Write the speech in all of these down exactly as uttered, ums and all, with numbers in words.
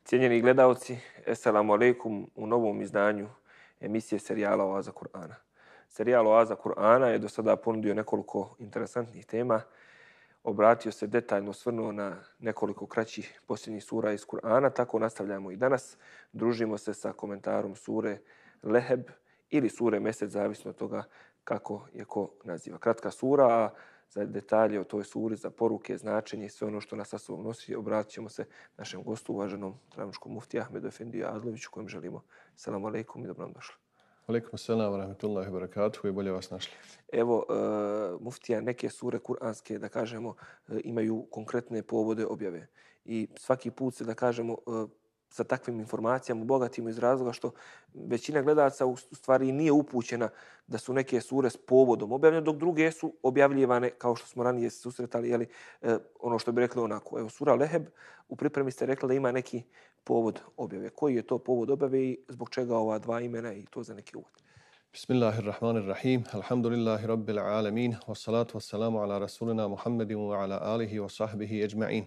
Cijenjeni gledalci, Esselamu alaikum u novom izdanju emisije serijala Oaza Kur'ana. Serijal Oaza Kur'ana je do sada ponudio nekoliko interesantnih tema, obratio se detaljno osvrnuo na nekoliko kraćih posljednjih sura iz Kur'ana, tako nastavljamo i danas. Družimo se sa komentarom sure Leheb ili sure Mesec, zavisno od toga kako je ko naziva. Kratka sura, a za detalje o toj suri, za poruke, značenje i sve ono što nas sa sobom nosi, obratit ćemo se našem gostu, uvaženom Travuškom muftiji Ahmedu Efendiju Adloviću, kojem želimo selamu alaikum i dobro nam došli. Alaikum selam, rahmetullahi barakatuhu i bolje vas našli. Evo, uh, muftija, neke sure kuranske, da kažemo, uh, imaju konkretne povode objave. I svaki put se, da kažemo, uh, sa takvim informacijama bogatimo iz razloga što većina gledalaca u stvari nije upućena da su neke sure s povodom objavljene, dok druge su objavljivane, kao što smo ranije se susretali, jeli, eh, ono što bi rekli onako. Evo, sura Leheb, u pripremi ste rekli da ima neki povod objave. Koji je to povod objave i zbog čega ova dva imena i to za neki uvod? Bismillahirrahmanirrahim. Alhamdulillahi rabbil alamin. Wassalatu wassalamu ala rasulina Muhammedin wa ala alihi wa sahbihi ejma'in.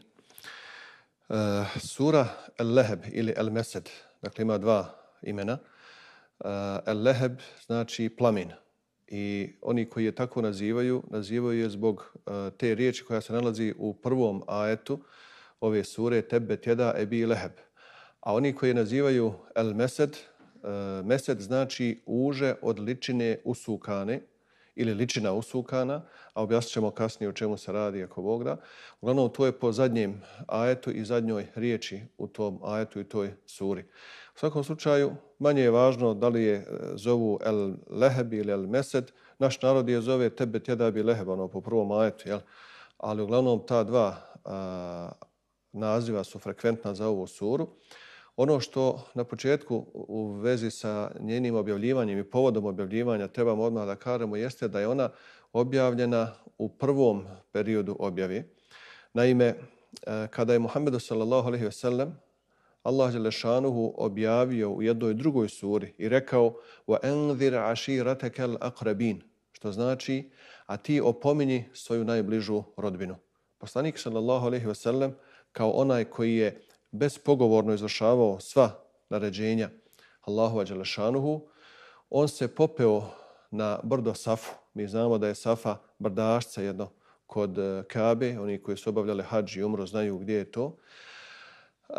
Uh, sura Al-Leheb ili Al-Mesed, dakle ima dva imena. Uh, Al-Leheb znači plamen. I oni koji je tako nazivaju, nazivaju je zbog uh, te riječi koja se nalazi u prvom ajetu ove sure Tebbet jeda Ebi Leheb. A oni koji je nazivaju Al-Mesed, uh, Mesed znači uže od ličine usukane ili ličina usukana, a objasnit ćemo kasnije o čemu se radi ako Bog da. Uglavnom, to je po zadnjem ajetu i zadnjoj riječi u tom ajetu i toj suri. U svakom slučaju, manje je važno da li je zovu El Leheb ili El Mesed. Naš narod je zove Tebet jeda Ebi Leheb, ono po prvom ajetu, jel? Ali uglavnom ta dva a, naziva su frekventna za ovu suru. Ono što na početku u vezi sa njenim objavljivanjem i povodom objavljivanja trebamo odmah da kažemo jeste da je ona objavljena u prvom periodu objave. Naime, kada je Muhammedu sallallahu alejhi ve sellem Allah dželle šanuhu objavio u jednoj drugoj suri i rekao wa anzir ashiratakal aqrabin, što znači a ti opominji svoju najbližu rodbinu. Poslanik sallallahu alejhi ve sellem kao onaj koji je bespogovorno izvršavao sva naređenja Allahova dželle šanuhu, on se popeo na brdo Safu. Mi znamo da je Safa brdašca jedno kod Kabe, oni koji su obavljali hadž i umru znaju gdje je to. Uh,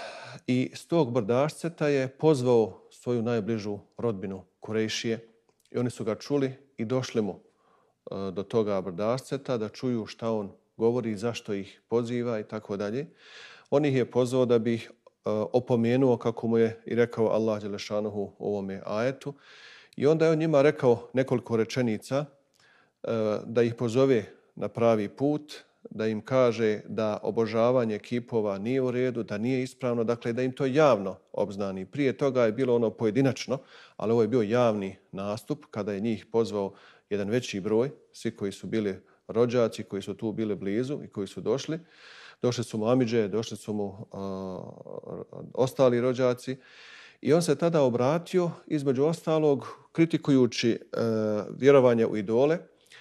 I s tog brdašceta je pozvao svoju najbližu rodbinu Kurejšije i oni su ga čuli i došli mu uh, do toga brdašceta da čuju šta on govori, zašto ih poziva i tako dalje. On ih je pozvao da bi ih uh, opomenuo, kako mu je i rekao Allah dželle šanuhu u ovome ajetu. I onda je on njima rekao nekoliko rečenica uh, da ih pozove na pravi put, da im kaže da obožavanje kipova nije u redu, da nije ispravno, dakle da im to javno obznani. Prije toga je bilo ono pojedinačno, ali ovo je bio javni nastup kada je njih pozvao jedan veći broj, svi koji su bili rođaci, koji su tu bili blizu i koji su došli. Došli su mu amidže, došli su mu uh, ostali rođaci i on se tada obratio, između ostalog, kritikujući uh, vjerovanje u idole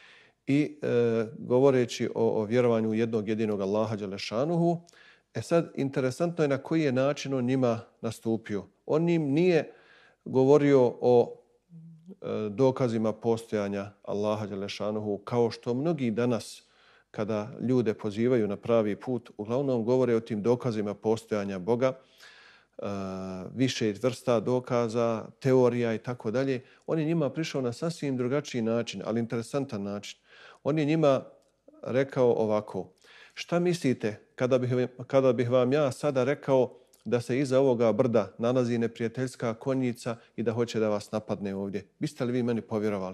i uh, govoreći o, o vjerovanju u jednog jedinog Allaha dželle šanuhu. E sad, interesantno je na koji je način on njima nastupio. On im nije govorio o uh, dokazima postojanja Allaha dželle šanuhu kao što mnogi danas kada ljude pozivaju na pravi put, uglavnom govore o tim dokazima postojanja Boga, uh, više vrsta dokaza, teorija i tako dalje. On je njima prišao na sasvim drugačiji način, ali interesantan način. On je njima rekao ovako: šta mislite kada bih, kada bih vam ja sada rekao da se iza ovoga brda nalazi neprijateljska konjica i da hoće da vas napadne ovdje? Biste li vi meni povjerovali?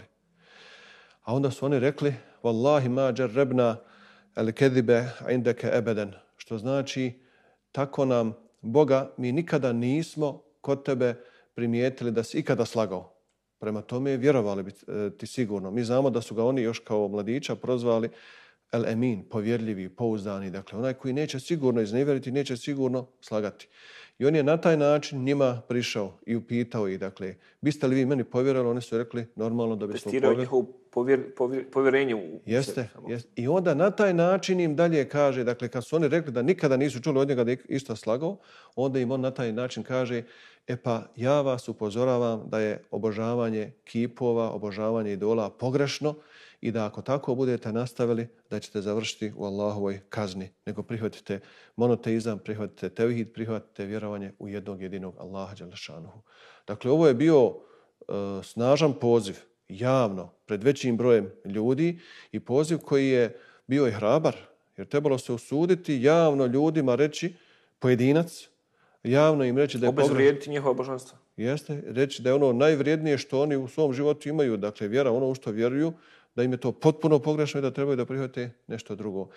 A onda su oni rekli: Wallahi ma jarrabna al-kadhiba indaka abadan, što znači tako nam Boga mi nikada nismo kod tebe primijetili da si ikada slagao. Prema tome vjerovali bi ti sigurno. Mi znamo da su ga oni još kao mladića prozvali El Emin, povjerljivi, pouzdani, dakle onaj koji neće sigurno iznevjeriti, neće sigurno slagati. I on je na taj način njima prišao i upitao ih, dakle, biste li vi meni povjerovali? Oni su rekli, normalno da bismo povjerovali. Testirao njihovo povjer, povjer, povjerenje u jeste, sebi. Jeste. I onda na taj način im dalje kaže, dakle, kad su oni rekli da nikada nisu čuli od njega da je išta slagao, onda im on na taj način kaže, e pa ja vas upozoravam da je obožavanje kipova, obožavanje idola pogrešno i da ako tako budete nastavili, da ćete završiti u Allahovoj kazni. Nego prihvatite monoteizam, prihvatite tevhid, prihvatite vjerovanje u jednog jedinog Allaha dželešanuhu. Dakle, ovo je bio uh, snažan poziv, javno, pred većim brojem ljudi i poziv koji je bio i hrabar, jer trebalo se usuditi javno ljudima reći, pojedinac, javno im reći da je pogrešno. Obezvrijediti njihova božanstva. Jeste, reći da je ono najvrijednije što oni u svom životu imaju, dakle vjera, ono u što vjeruju, da im je to potpuno pogrešno i da trebaju da prihvate nešto drugo.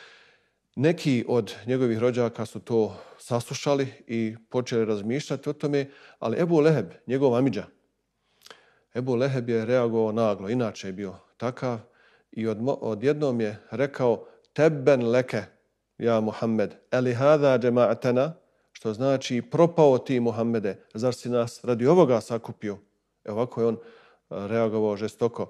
Neki od njegovih rođaka su to saslušali i počeli razmišljati o tome, ali Ebu Leheb, njegov amidža, Ebu Leheb je reagovao naglo, inače je bio takav i od, odjednom je rekao tebben leke, ja Muhammed, eli hada džema'atena, što znači propao ti Muhammede, zar si nas radi ovoga sakupio? E ovako je on reagovao žestoko.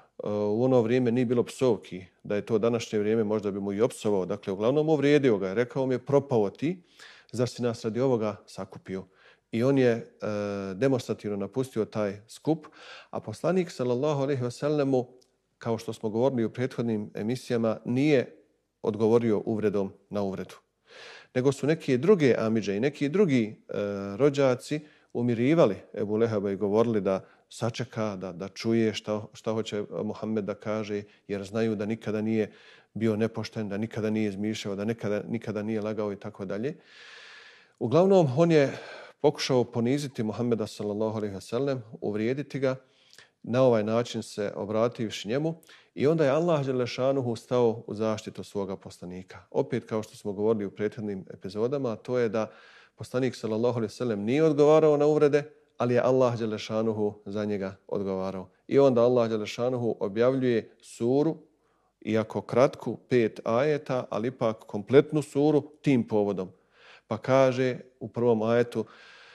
U ono vrijeme nije bilo psovki, da je to današnje vrijeme možda bi mu i opsovao. Dakle, uglavnom uvrijedio ga je, rekao mi je propao ti, zar si nas radi ovoga sakupio? I on je e, demonstrativno napustio taj skup, a poslanik sallallahu alejhi ve sellemu, kao što smo govorili u prethodnim emisijama, nije odgovorio uvredom na uvredu. Nego su neke druge amidže i neki drugi e, rođaci umirivali Ebu Leheba i govorili da sačeka, da, da čuje šta, šta hoće Muhammed da kaže, jer znaju da nikada nije bio nepošten, da nikada nije izmišljao, da nikada, nikada nije lagao i tako dalje. Uglavnom, on je pokušao poniziti Muhammeda sallallahu alejhi ve sellem, uvrijediti ga, na ovaj način se obrativši njemu i onda je Allah dželešanuhu stao u zaštitu svoga poslanika. Opet, kao što smo govorili u prethodnim epizodama, to je da poslanik sallallahu alejhi ve sellem nije odgovarao na uvrede, ali je Allah dželešanuhu za njega odgovarao. I onda Allah dželešanuhu objavljuje suru, iako kratku, pet ajeta, ali ipak kompletnu suru tim povodom. Pa kaže u prvom ajetu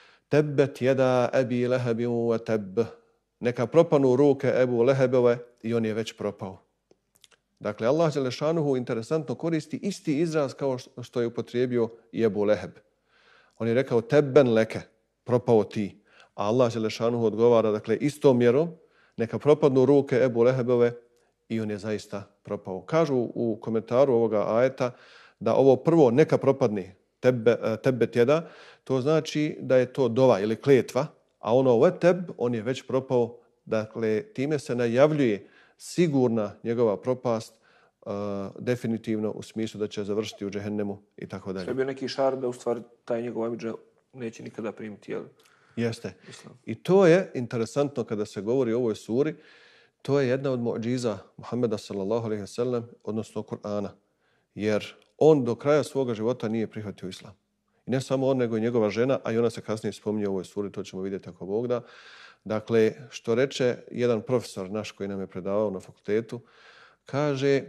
Tebbet jeda Ebi Lehebin wa tebb. Neka propanu ruke Ebu Lehebove i on je već propao. Dakle, Allah dželešanuhu interesantno koristi isti izraz kao što je upotrijebio i Ebu Leheb. On je rekao tebben leke, propao ti. A Allah dželešanuhu odgovara, dakle, istom mjerom, neka propadnu ruke Ebu Lehebove i on je zaista propao. Kažu u komentaru ovoga ajeta da ovo prvo neka propadni, tebe, tebet jeda, to znači da je to dova ili kletva, a ono veteb, on je već propao, dakle, time se najavljuje sigurna njegova propast, uh, definitivno u smislu da će završiti u džehennemu i tako dalje. Sve bio neki šar da u stvari taj njegov amidža neće nikada primiti, jel? Jeste. Islam. I to je interesantno kada se govori o ovoj suri, to je jedna od muđiza Muhammeda sallallahu alejhi ve sellem, odnosno Kur'ana, jer on do kraja svoga života nije prihvatio islam. I ne samo on, nego i njegova žena, a i ona se kasnije spominje u ovoj suri, to ćemo vidjeti ako Bog da. Dakle, što reče jedan profesor naš koji nam je predavao na fakultetu, kaže,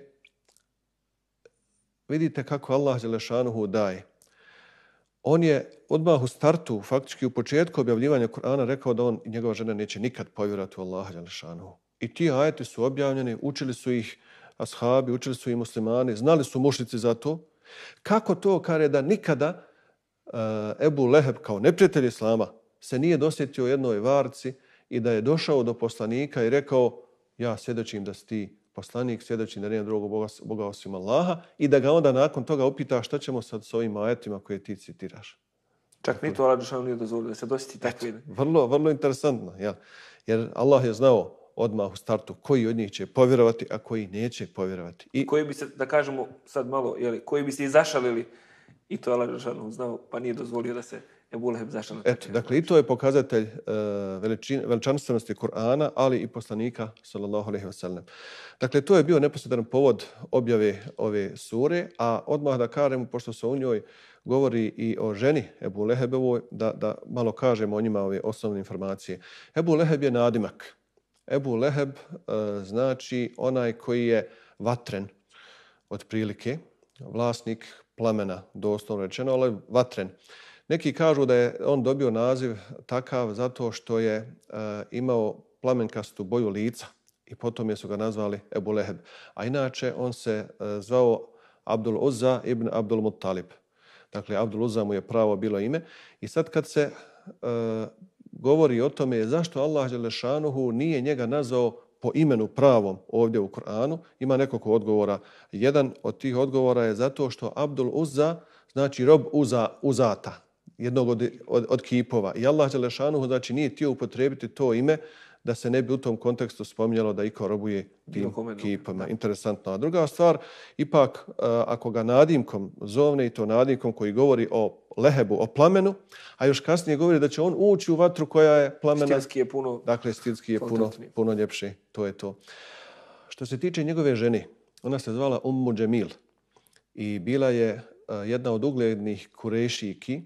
vidite kako Allah dželešanuhu daje. On je odmah u startu, faktički u početku objavljivanja Kur'ana rekao da on i njegova žena neće nikad povjerovati u Allaha dželešanuhu. I ti ajeti su objavljeni, učili su ih ashabi, učili su i muslimani, znali su mušnici za to. Kako to, kare, da nikada uh, Ebu Leheb kao neprijatelj islama se nije dosjetio jednoj varci i da je došao do poslanika i rekao ja svjedočim da si ti poslanik, svjedočim da nema drugog Boga, Boga osim Allaha i da ga onda nakon toga upita šta ćemo sad s ovim ajetima koje ti citiraš. Čak ni to Allah dželešanuhu nije dozvolio da se dosjeti takve. Vrlo, vrlo interesantno. Ja. Jer Allah je znao odmah u startu koji od njih će povjerovati, a koji neće povjerovati. I koji bi se, da kažemo sad malo, jeli, koji bi se izašalili i to Allah dželešanuhu znao, pa nije dozvolio da se Ebu Leheb zašalio. Eto, dakle, i to je pokazatelj uh, veličin, veličanstvenosti Kur'ana, ali i poslanika, sallallahu alejhi ve sellem. Dakle, to je bio neposredan povod objave ove sure, a odmah da kažemo, pošto se u njoj govori i o ženi Ebu Lehebovoj, da, da malo kažemo o njima ove osnovne informacije. Ebu Leheb je nadimak. Ebu Leheb uh, znači onaj koji je vatren, otprilike, vlasnik plamena, doslovno rečeno, ali vatren. Neki kažu da je on dobio naziv takav zato što je uh, imao plamenkastu boju lica i potom je su ga nazvali Ebu Leheb. A inače on se uh, zvao Abdul Uzza ibn Abdul Muttalib. Dakle, Abdul Uzza mu je pravo bilo ime. I sad kad se uh, govori o tome zašto Allah dželešanuhu nije njega nazvao po imenu pravom ovdje u Kur'anu, ima nekoliko odgovora. Jedan od tih odgovora je zato što Abdul Uzza znači rob uza, uzata, jednog od, od, od kipova. I Allah dželešanuhu znači nije htio upotrijebiti to ime da se ne bi u tom kontekstu spominjalo da iko robuje tim kipama. Interesantno. A druga stvar, ipak ako ga nadimkom zovne i to nadimkom koji govori o lehebu, o plamenu, a još kasnije govori da će on ući u vatru koja je plamena. Stilski je puno. Dakle, stilski je puno, puno ljepši. To je to. Što se tiče njegove žene, ona se zvala Ummu Džemil i bila je jedna od uglednih kurešijki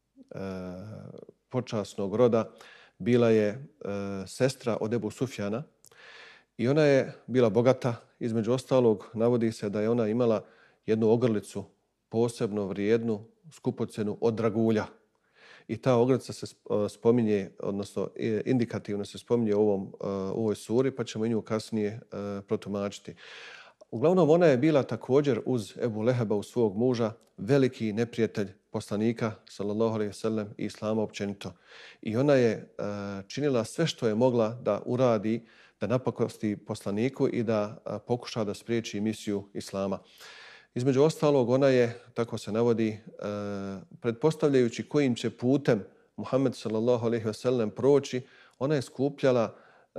počasnog roda. Bila je e, sestra od Ebu Sufjana i ona je bila bogata. Između ostalog, navodi se da je ona imala jednu ogrlicu posebno vrijednu, skupocenu od dragulja. I ta ogrlica se spominje, odnosno indikativno se spominje u, ovom, u ovoj suri, pa ćemo i nju kasnije e, protumačiti. Uglavnom, ona je bila također uz Ebu Leheba, uz svog muža, veliki neprijatelj poslanika, sallallahu alejhi ve sellem, i islama općenito. I ona je uh, činila sve što je mogla da uradi, da napakosti poslaniku i da uh, pokuša da spriječi misiju islama. Između ostalog, ona je, tako se navodi, uh, pretpostavljajući kojim će putem Muhammed sallallahu alejhi ve sellem proći, ona je skupljala uh,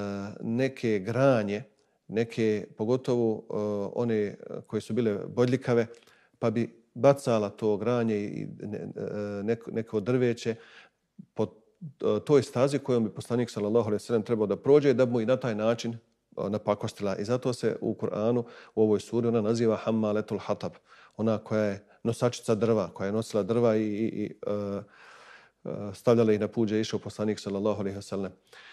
neke granje, neke, pogotovo uh, one koje su bile bodljikave, pa bi bacala to granje i neko, neko drveće po toj stazi kojom bi poslanik sallallahu alejhi ve sellem trebao da prođe, da bi mu i na taj način napakostila. I zato se u Kur'anu, u ovoj suri, ona naziva Hammaletul Hatab, ona koja je nosačica drva, koja je nosila drva i, i, i uh, stavljala ih na puđe, išao poslanik sallallahu alejhi ve sellem.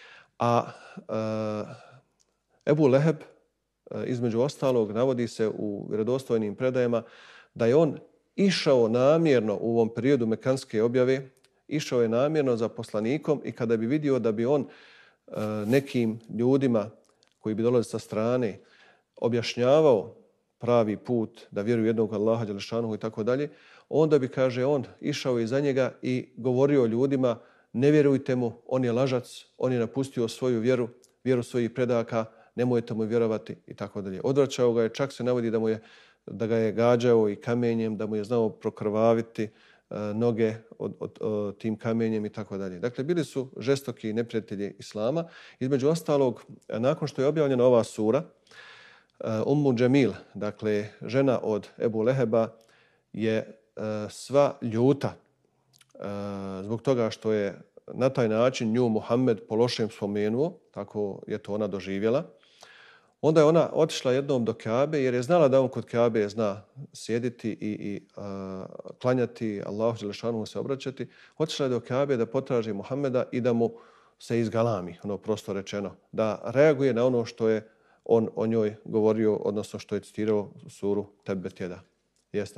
A uh, Ebu Leheb, uh, između ostalog, navodi se u vjerodostojnim predajama da je on išao namjerno u ovom periodu mekanske objave, išao je namjerno za poslanikom i kada bi vidio da bi on uh, nekim ljudima koji bi dolazili sa strane objašnjavao pravi put, da vjeruju jednog Allaha dželešanuhu i tako dalje, onda bi, kaže on, išao iza njega i govorio ljudima: ne vjerujte mu, on je lažac, on je napustio svoju vjeru, vjeru svojih predaka, nemojte mu vjerovati i tako dalje. Odvraćao ga je, čak se navodi da mu je da ga je gađao i kamenjem, da mu je znao prokrvaviti uh, noge od, od, od tim kamenjem i tako dalje. Dakle, bili su žestoki neprijatelji islama. Između ostalog, nakon što je objavljena ova sura, uh, Ummu Džemil, dakle, žena od Ebu Leheba, je uh, sva ljuta uh, zbog toga što je na taj način nju Muhammed po lošem spomenuo, tako je to ona doživjela. Onda je ona otišla jednom do Kabe jer je znala da on kod Kabe zna sjediti i, i uh, klanjati, Allahu dželešanuhu se obraćati. Otišla je do Kabe da potraži Muhameda i da mu se izgalami, ono prosto rečeno, da reaguje na ono što je on o njoj govorio, odnosno što je citirao suru Tebet jeda. Jeste.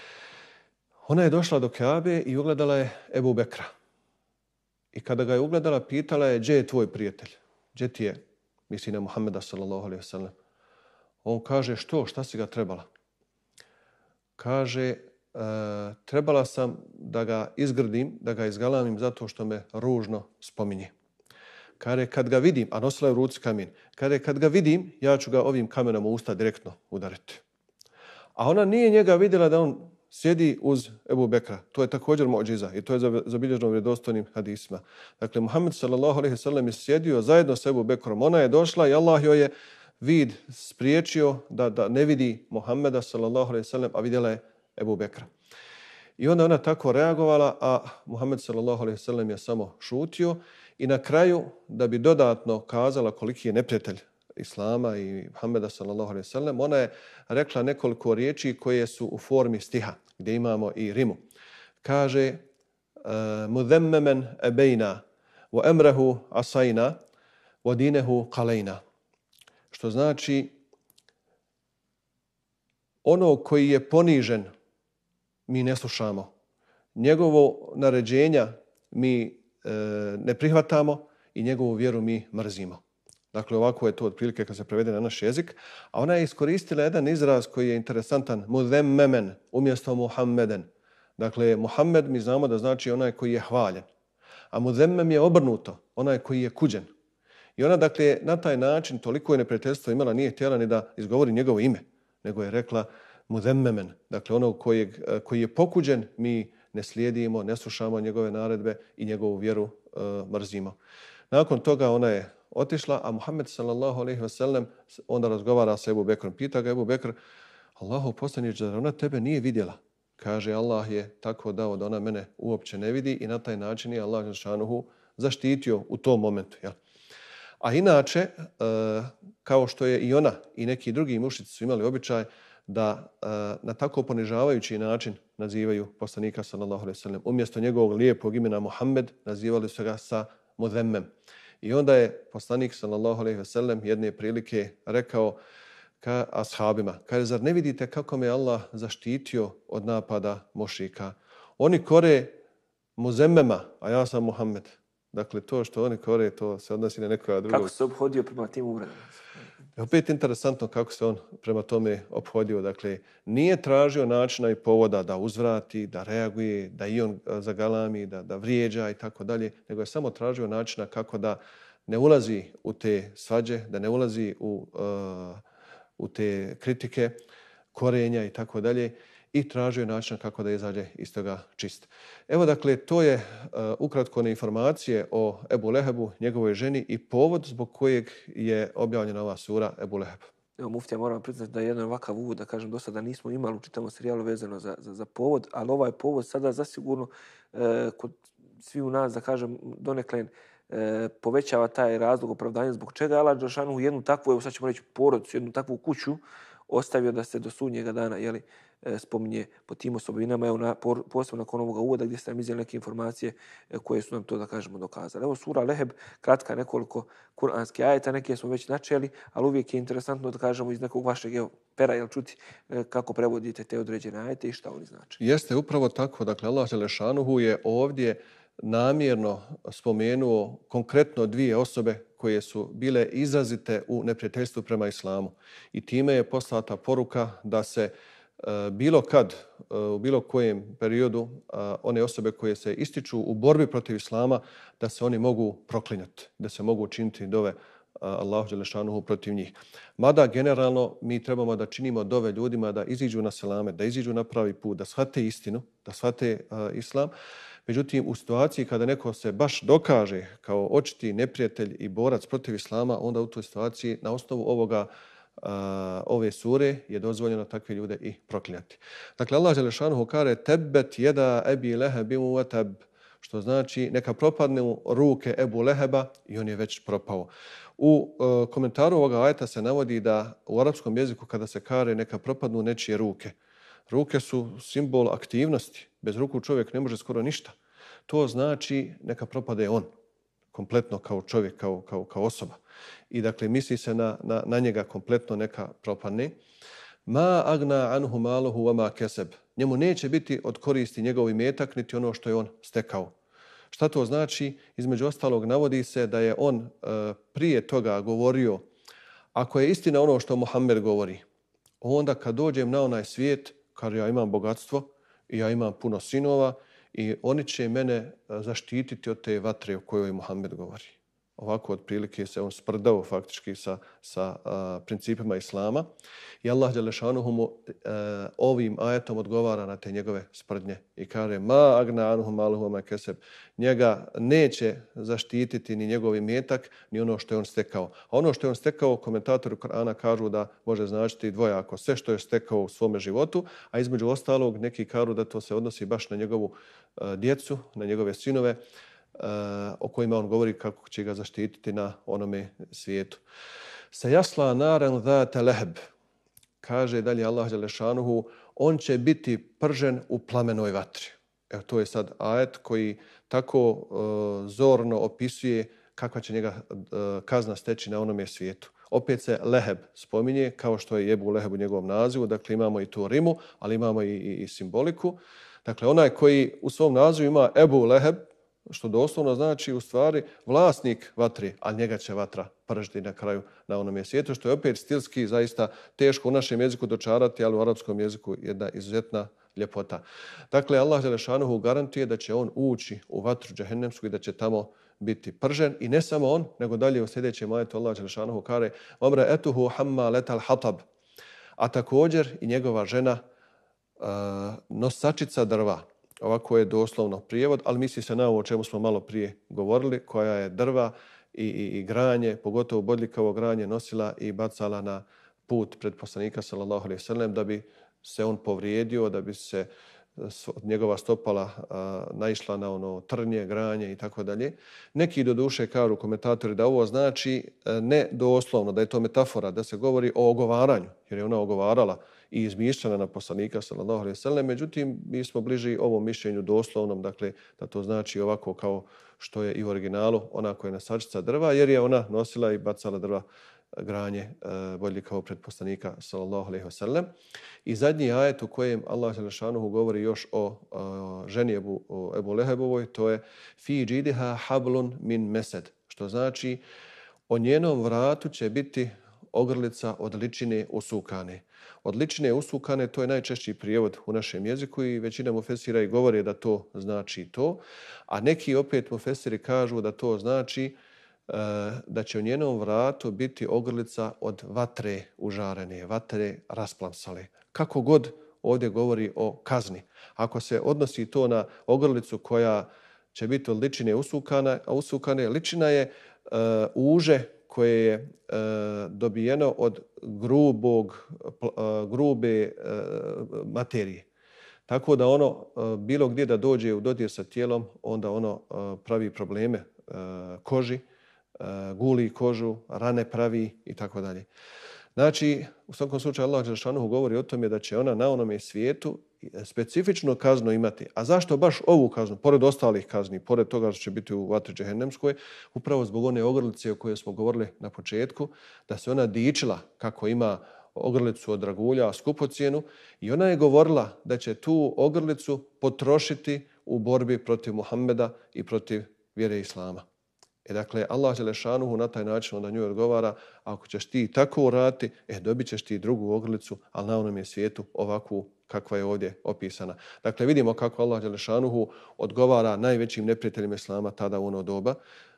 Ona je došla do Kabe i ugledala je Ebu Bekra. I kada ga je ugledala, pitala je: gdje je tvoj prijatelj? Gdje ti je? Misli na Muhammeda sallallahu alejhi ve sellem. On kaže: što? Šta si ga trebala? Kaže: e, trebala sam da ga izgrdim, da ga izgalamim zato što me ružno spominje. Kaže: kad ga vidim, a nosila je u ruci kamen, kaže: kad ga vidim, ja ću ga ovim kamenom u usta direktno udariti. A ona nije njega vidjela da on sjedi uz Ebu Bekra. To je također muđiza i to je zabilježeno u vjerodostojnim hadisima. Dakle, Muhammed sallallahu alejhi ve sellem je sjedio zajedno s Ebu Bekrom. Ona je došla i Allah joj je vid spriječio da, da ne vidi Muhammeda sallallahu alejhi ve sellem, a vidjela je Ebu Bekra. I onda ona tako reagovala, a Muhammed sallallahu alejhi ve sellem je samo šutio i na kraju, da bi dodatno kazala koliki je neprijatelj Islama i Muhammeda sallallahu alejhi ve sellem, ona je rekla nekoliko riječi koje su u formi stiha, gdje imamo i rimu. Kaže: mudemmemen ebejna, wa emrehu asajna, wa dinehu kalejna. Što znači: ono koji je ponižen mi ne slušamo. Njegovo naređenja mi e, ne prihvatamo i njegovu vjeru mi mrzimo. Dakle, ovako je to otprilike kad se prevede na naš jezik. A ona je iskoristila jedan izraz koji je interesantan. Muzemmemen umjesto Muhammeden. Dakle, Muhammed mi znamo da znači onaj koji je hvaljen. A muzemmem je obrnuto, onaj koji je kuđen. I ona, dakle, na taj način toliko je neprijateljstvo imala, nije htjela ni da izgovori njegovo ime, nego je rekla muzemmemen. Dakle, ono koji, koji je pokuđen, mi ne slijedimo, ne slušamo njegove naredbe i njegovu vjeru uh, mrzimo. Nakon toga ona je otišla, a Muhammed sallallahu alejhi ve sellem onda razgovara sa Ebu Bekrom. Pita ga Ebu Bekr, Allahov poslaniče, zar ona tebe nije vidjela? Kaže, Allah je tako dao da ona mene uopće ne vidi i na taj način je Allah dželešanohu zaštitio u tom momentu. Jel? A inače, e, kao što je i ona i neki drugi mušrici su imali običaj da e, na tako ponižavajući način nazivaju poslanika sallallahu alejhi ve sellem. Umjesto njegovog lijepog imena Muhammed nazivali su ga sa Muzemmem. I onda je poslanik sallallahu alejhi ve sellem jedne prilike rekao ka ashabima, kaže, zar ne vidite kako me Allah zaštitio od napada mušrika? Oni kore Muzemmema, a ja sam Muhammed. Dakle, to što oni kore, to se odnosi na nekoga drugog. Kako se obhodio prema tim uvredama? Opet interesantno kako se on prema tome obhodio. Dakle, nije tražio načina i povoda da uzvrati, da reaguje, da i on zagalami, da, da vrijeđa i tako dalje, nego je samo tražio načina kako da ne ulazi u te svađe, da ne ulazi u, uh, u te kritike, korenja i tako dalje i tražio način kako da izađe iz toga čist. Evo, dakle, to je uh, ukratko one informacije o Ebu Lehebu, njegovoj ženi i povod zbog kojeg je objavljena ova sura Ebu Leheb. Evo, muftija, moram priznati da je jedan ovakav uvod, da kažem, do sada nismo imali u čitavom serijalu vezano za, za, za povod, ali ovaj povod sada zasigurno e, kod svi u nas, da kažem, donekle e, povećava taj razlog opravdanja zbog čega je Allah dželešanohu jednu takvu, evo sad ćemo reći porodicu, jednu takvu kuću ostavio da se do sudnjega dana, jeli, spominje po tim osobinama, evo na, posebno nakon ovoga uvoda gdje ste nam iznijeli neke informacije koje su nam to, da kažemo, dokazali. Evo sura Leheb, kratka, nekoliko kuranskih ajeta, neke smo već načeli, ali uvijek je interesantno da kažemo iz nekog vašeg evo, pera, jel čuti kako prevodite te određene ajete i šta oni znači. Jeste upravo tako. Dakle, Allah dželešanuhu je ovdje namjerno spomenuo konkretno dvije osobe koje su bile izrazite u neprijateljstvu prema islamu. I time je poslata poruka da se bilo kad, u bilo kojem periodu, one osobe koje se ističu u borbi protiv islama, da se oni mogu proklinjati, da se mogu učiniti dove Allahu dželešanuhu protiv njih. Mada generalno mi trebamo da činimo dove ljudima da iziđu na selame, da iziđu na pravi put, da shvate istinu, da shvate uh, islam. Međutim, u situaciji kada neko se baš dokaže kao očiti neprijatelj i borac protiv islama, onda u toj situaciji na osnovu ovoga Uh, ove sure je dozvoljeno takve ljude i proklinjati. Dakle, Allah dželešanuhu kaže tebbet jeda Ebi Lehebim wa tab, što znači neka propadnu ruke Ebu Leheba i on je već propao. U uh, komentaru ovoga ajeta se navodi da u arapskom jeziku kada se kaže neka propadnu nečije ruke, ruke su simbol aktivnosti. Bez ruku čovjek ne može skoro ništa. To znači neka propade on, kompletno kao čovjek, kao, kao, kao osoba. I dakle, misli se na, na, na njega kompletno neka propadne. Ma agna anhu maluhu wa ma keseb. Njemu neće biti od koristi njegov imetak, niti ono što je on stekao. Šta to znači? Između ostalog navodi se da je on uh, prije toga govorio, ako je istina ono što Muhammed govori, onda kad dođem na onaj svijet, kaže ja imam bogatstvo i ja imam puno sinova i oni će mene zaštititi od te vatre o kojoj Muhammed govori. Ovako otprilike se on sprdao faktički sa, sa a, principima islama i Allah dželešanuhu mu a, ovim ajetom odgovara na te njegove sprdnje i kaže ma agna anhu maluhu ma keseb. Njega neće zaštititi ni njegov imetak ni ono što je on stekao. A ono što je on stekao, komentatori Kur'ana kažu da može značiti dvojako, sve što je stekao u svome životu, a između ostalog neki kažu da to se odnosi baš na njegovu a, djecu, na njegove sinove, Uh, o kojima on govori kako će ga zaštititi na onome svijetu. Se jasla naran zate leheb. Kaže dalje Allah dželešanuhu, on će biti pržen u plamenoj vatri. Evo to je sad ajet koji tako uh, zorno opisuje kakva će njega uh, kazna steći na onome svijetu. Opet se Leheb spominje, kao što je Ebu Leheb u njegovom nazivu. Dakle, imamo i tu rimu, ali imamo i, i, i simboliku. Dakle, onaj koji u svom nazivu ima Ebu Leheb, što doslovno znači u stvari vlasnik vatri, a njega će vatra pržiti na kraju na onome svijetu, što je opet stilski zaista teško u našem jeziku dočarati, ali u arapskom jeziku jedna izuzetna ljepota. Dakle, Allah dželešanuhu garantuje da će on ući u vatru džehennemsku i da će tamo biti pržen. I ne samo on, nego dalje u sljedećem ajetu Allah dželešanuhu kaže Omra etuhu hamma letal hatab. A također i njegova žena uh, nosačica drva. Ovako je doslovno prijevod, ali misli se na ovo o čemu smo malo prije govorili, koja je drva i, i, i granje, pogotovo bodljikavo granje, nosila i bacala na put pred poslanika sallallahu alejhi ve sellem da bi se on povrijedio, da bi se njegova stopala a, naišla na ono trnje, granje i tako dalje. Neki do duše kažu komentatori da ovo znači a, ne doslovno, da je to metafora, da se govori o ogovaranju, jer je ona ogovarala i izmišljena na poslanika sallallahu alejhi ve sellem. Međutim, mi smo bliži ovom mišljenju doslovnom, dakle da to znači ovako kao što je i u originalu, ona koja je nosačica drva, jer je ona nosila i bacala drva granje e, bodljikavo pred poslanika sallallahu alejhi ve sellem. I zadnji ajet u kojem Allah dželešanuhu govori još o, o ženi Ebu, o Ebu Lehebovoj, to je fi džidiha hablun min mesed, što znači o njenom vratu će biti ogrlica od ličine usukane. Od ličine usukane, to je najčešći prijevod u našem jeziku i većina mufesira i govori da to znači to, a neki opet mufesiri kažu da to znači uh, da će u njenom vratu biti ogrlica od vatre užarene, vatre rasplamsale. Kako god ovdje govori o kazni. Ako se odnosi to na ogrlicu koja će biti od ličine usukana, a usukane ličina je uh, uže koje je e, dobijeno od grubog, e, grube e, materije. Tako da ono e, bilo gdje da dođe u dodir sa tijelom, onda ono e, pravi probleme e, koži, e, guli kožu, rane pravi i tako dalje. Znači, u svakom slučaju Allah dželešanuhu govori o tome da će ona na onome svijetu specifično kaznu imati. A zašto baš ovu kaznu, pored ostalih kazni, pored toga što će biti u vatri džehennemskoj, upravo zbog one ogrlice o kojoj smo govorili na početku, da se ona dičila kako ima ogrlicu od dragulja, skupocjenu, i ona je govorila da će tu ogrlicu potrošiti u borbi protiv Muhammeda i protiv vjere Islama. E dakle, Allah dželešanuhu na taj način onda njoj odgovara, ako ćeš ti tako uraditi, e, dobit ćeš ti drugu ogrlicu, ali na onom je svijetu ovakvu kakva je ovdje opisana. Dakle, vidimo kako Allah dželešanuhu odgovara najvećim neprijateljima Islama tada u ono doba.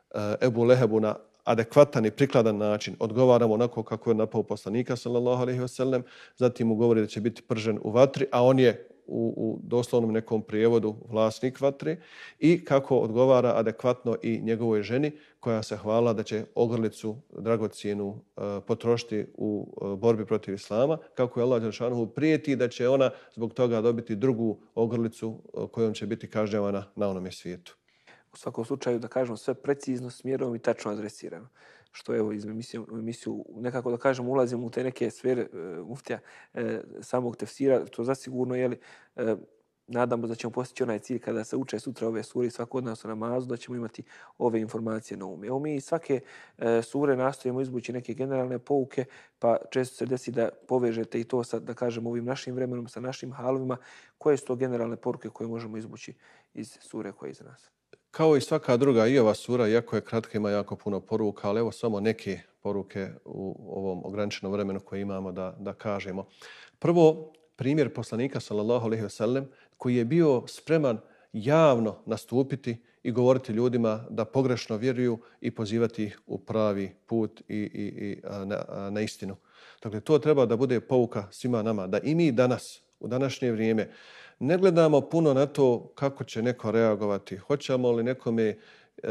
Ebu Lehebu na adekvatan i prikladan način odgovaramo onako kako je napao poslanika sallallahu alejhi ve sellem, zatim mu govori da će biti pržen u vatri, a on je u, u doslovnom nekom prijevodu vlasnik vatre, i kako odgovara adekvatno i njegovoj ženi koja se hvala da će ogrlicu dragocijenu uh, potrošiti u uh, borbi protiv Islama, kako je Allah dželešanuhu prijeti da će ona zbog toga dobiti drugu ogrlicu uh, kojom će biti kažnjavana na onome svijetu. U svakom slučaju da kažemo sve precizno, smjerom i tačno adresirano. Što evo iz emisiju, emisiju nekako da kažemo ulazimo u te neke sfere e, muftija e, samog tefsira, to zasigurno je li e, nadamo da ćemo postići onaj cilj kada se uče sutra ove sure i svako od nas u namazu, da ćemo imati ove informacije na umu. Evo mi iz svake e, sure nastojimo izvući neke generalne pouke, pa često se desi da povežete i to sa, da kažemo, ovim našim vremenom, sa našim halovima. Koje su to generalne poruke koje možemo izvući iz sure koje je iza nas? Kao i svaka druga, i ova sura, iako je kratka, ima jako puno poruka, ali evo samo neke poruke u ovom ograničenom vremenu koje imamo da, da kažemo. Prvo, primjer poslanika sallallahu alejhi ve sellem, koji je bio spreman javno nastupiti i govoriti ljudima da pogrešno vjeruju i pozivati ih u pravi put i, i, i na, na istinu. Dakle, to treba da bude pouka svima nama, da i mi danas, u današnje vrijeme, ne gledamo puno na to kako će neko reagovati. Hoćemo li nekome, e,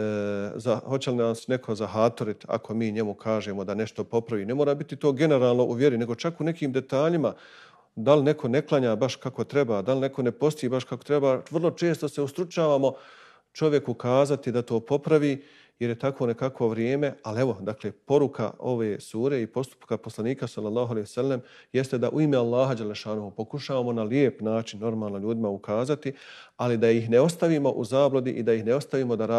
za, hoće li nas neko zahatoriti ako mi njemu kažemo da nešto popravi. Ne mora biti to generalno u vjeri, nego čak u nekim detaljima. Da li neko ne klanja baš kako treba, da li neko ne posti baš kako treba. Vrlo često se ustručavamo čovjeku kazati da to popravi, jer je tako nekakvo vrijeme, ali evo, dakle, poruka ove sure i postupka poslanika sallallahu alejhi ve sellem jeste da u ime Allaha dželešanuhu pokušavamo na lijep način normalno ljudima ukazati, ali da ih ne ostavimo u zabludi i da ih ne ostavimo da rade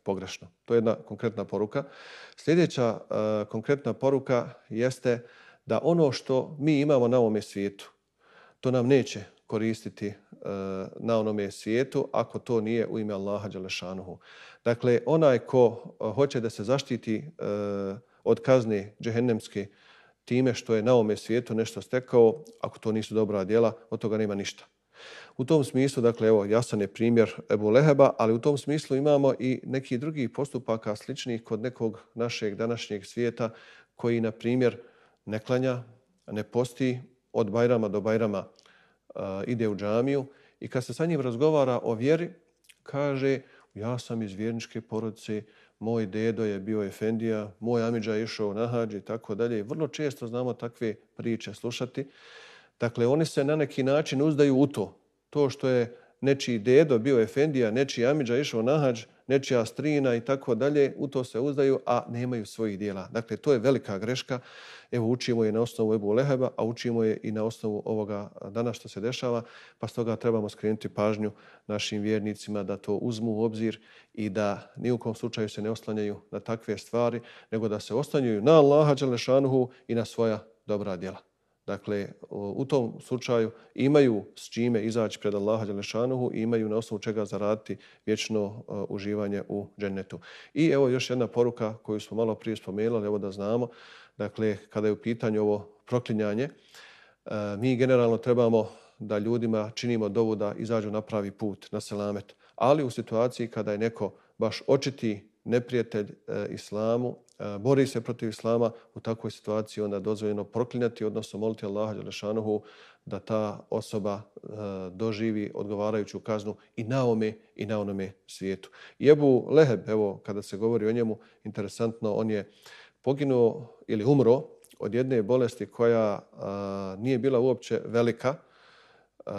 pogrešno. To je jedna konkretna poruka. Sljedeća uh, konkretna poruka jeste da ono što mi imamo na ovome svijetu, to nam neće koristiti uh, na onome svijetu ako to nije u ime Allaha dželešanuhu. Dakle, onaj ko uh, hoće da se zaštiti uh, od kazne džehennemske time što je na ovome svijetu nešto stekao, ako to nisu dobra djela, od toga nema ništa. U tom smislu, dakle, evo, jasan je primjer Ebu Leheba, ali u tom smislu imamo i neki drugih postupaka sličnih kod nekog našeg današnjeg svijeta koji, na primjer, ne klanja, ne posti, od Bajrama do Bajrama uh, ide u džamiju i kad se sa njim razgovara o vjeri, kaže ja sam iz vjerničke porodice, moj dedo je bio efendija, moj amidža je išao na hadž i tako dalje. Vrlo često znamo takve priče slušati. Dakle, oni se na neki način uzdaju u to. To što je nečiji dedo bio efendija, nečiji amidža išao na hadž, nečija strina i tako dalje, u to se uzdaju, a nemaju svojih dijela. Dakle, to je velika greška. Evo, učimo je na osnovu Ebu Leheba, a učimo je i na osnovu ovoga dana što se dešava, pa stoga trebamo skrenuti pažnju našim vjernicima da to uzmu u obzir i da ni u kom slučaju se ne oslanjaju na takve stvari, nego da se oslanjaju na Allaha dželešanuhu i na svoja dobra djela. Dakle, u tom slučaju imaju s čime izaći pred Allaha dželešanuhu i imaju na osnovu čega zaraditi vječno uh, uživanje u džennetu. I evo još jedna poruka koju smo malo prije spomenuli, evo da znamo. Dakle, kada je u pitanju ovo proklinjanje, uh, mi generalno trebamo da ljudima činimo dovu da izađu na pravi put, na selamet. Ali u situaciji kada je neko baš očiti neprijatelj uh, islamu, uh, bori se protiv islama, u takvoj situaciji onda dozvoljeno proklinjati, odnosno moliti Allaha dželešanuhu da ta osoba uh, doživi odgovarajuću kaznu i na ome i na onome svijetu. I Ebu Leheb, evo kada se govori o njemu, interesantno, on je poginuo ili umro od jedne bolesti koja uh, nije bila uopće velika uh,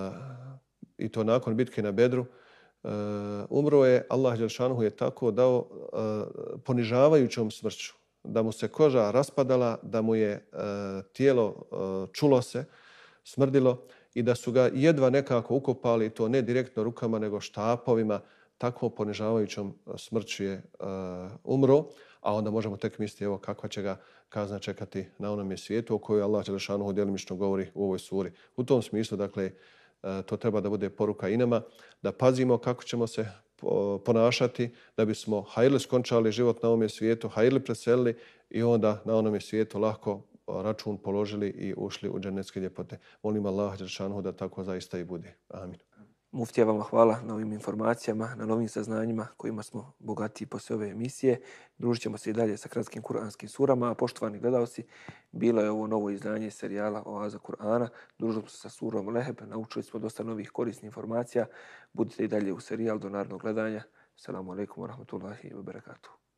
i to nakon bitke na Bedru. Uh, umro je, Allah dželešanuhu je tako dao uh, ponižavajućom smrću, da mu se koža raspadala, da mu je uh, tijelo uh, čulo se, smrdilo i da su ga jedva nekako ukopali, to ne direktno rukama nego štapovima, takvom ponižavajućom smrću je uh, umro, a onda možemo tek misliti evo kakva će ga kazna čekati na onome svijetu o kojoj Allah dželešanuhu djelimično govori u ovoj suri. U tom smislu, dakle, to treba da bude poruka i nama, da pazimo kako ćemo se ponašati da bismo hajrli skončali život na ovome svijetu, hajrli preselili i onda na onome svijetu lahko račun položili i ušli u džennetske ljepote. Molim Allah dželešanuhu da tako zaista i bude. Amin. Muftija, vama hvala na ovim informacijama, na novim saznanjima kojima smo bogati poslije ove emisije. Družit ćemo se i dalje sa kratkim kuranskim surama. A poštovani gledalci, bilo je ovo novo izdanje serijala Oaza Kur'ana. Družili smo se sa surom Leheb, naučili smo dosta novih korisnih informacija. Budite i dalje u serijal do narednog gledanja. Assalamu alaikum wa rahmatullahi wa barakatuh.